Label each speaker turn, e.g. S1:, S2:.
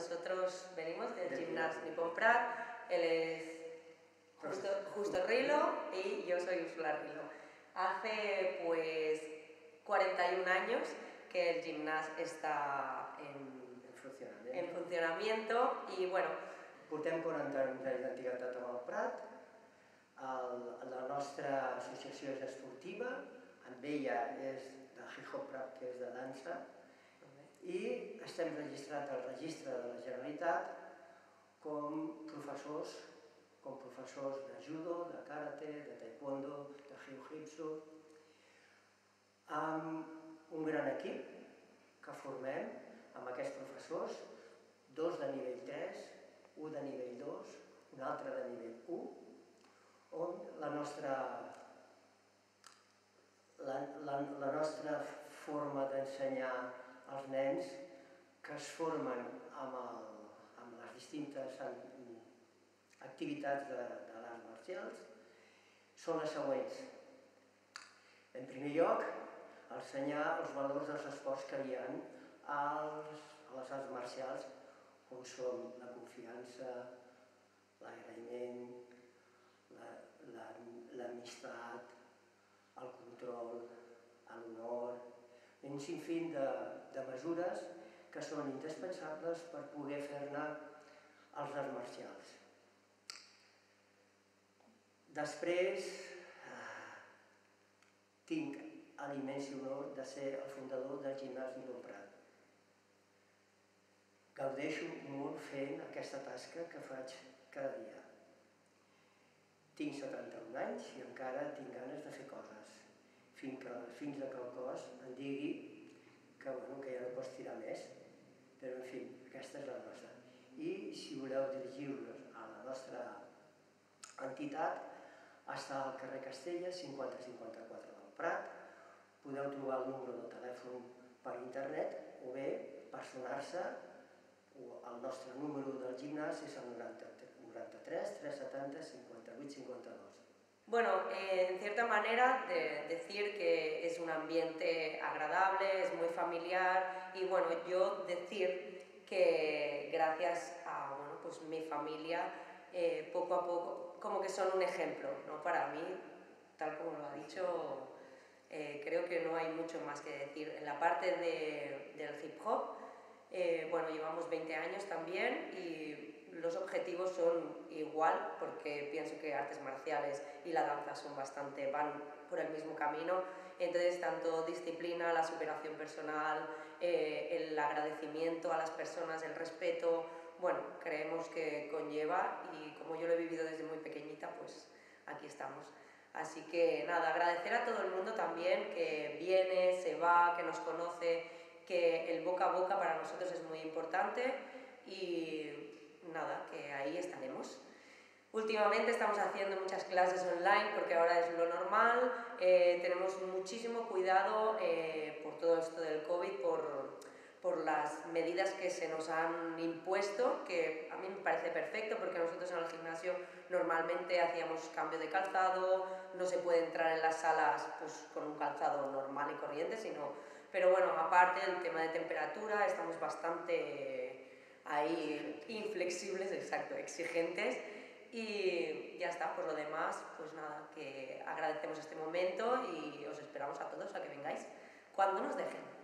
S1: nosotros venimos del gimnasio Nippon Prat, él es Justo Rilo y yo soy Úrsula Rilo. Hace pues 41 años que el gimnasio està en funcionamiento i bueno...
S2: Portem 40 anys d'antiguitat amb el Prat, la nostra associació és esportiva, amb ella és de hip-hop Prat, que és de dansa, i estem registrats al registre de la Generalitat com professors de judo, de karate, de taekwondo, de jiu-jitsu, amb un gran equip que formem amb aquests professors, 2 de nivell 3, un de nivell 2, un altre de nivell 1, on la nostra forma d'ensenyar als nens que es formen amb les distintes activitats de les arts marcials són les següents. En primer lloc, ensenyar els valors dels esports que hi ha a les arts marcials, com són la confiança, l'agraïment, l'amistat, el control, l'honor, un sinfín de mesures que són indispensables per poder fer-ne els arts marcials. Després, tinc l'immensi honor de ser el fundador del gimnàs Nippon Prat. Gaudeixo molt fent aquesta tasca que faig cada dia. Tinc 71 anys i encara tinc ganes de fer coses, fins que el cos em digui que ja no pots tirar més, però en fi, aquesta és la nostra. I si voleu dirigir-vos a la nostra entitat, està al carrer Castella, 5054 del Prat. Podeu trobar el número de telèfon per internet o bé personar-se. El nostre número del gimnàs és el 93 370 58 52.
S1: Bueno, en cierta manera decir que es un ambiente agradable, es muy familiar y bueno, yo decir que gracias a pues mi familia poco a poco como que son un ejemplo, ¿no? Para mí, tal como lo ha dicho, creo que no hay mucho más que decir. En la parte del hip hop, bueno, llevamos 20 años también y los objetivos son igual porque pienso que artes marciales y la danza van por el mismo camino. Entonces, tanto disciplina, la superación personal, el agradecimiento a las personas, el respeto, bueno, creemos que conlleva y como yo lo he vivido desde muy pequeñita, pues aquí estamos. Así que nada, agradecer a todo el mundo también que viene, se va, que nos conoce, que el boca a boca para nosotros es muy importante y nada, que ahí estaremos. Últimamente estamos haciendo muchas clases online porque ahora es lo normal, tenemos muchísimo cuidado por todo esto del COVID, por las medidas que se nos han impuesto, que a mí me parece perfecto porque nosotros en el gimnasio normalmente hacíamos cambio de calzado, no se puede entrar en las salas pues, con un calzado normal y corriente, pero bueno, aparte del tema de temperatura, estamos bastante ahí inflexibles, exacto, exigentes y ya está, por lo demás, pues nada, que agradecemos este momento y os esperamos a todos a que vengáis cuando nos dejen.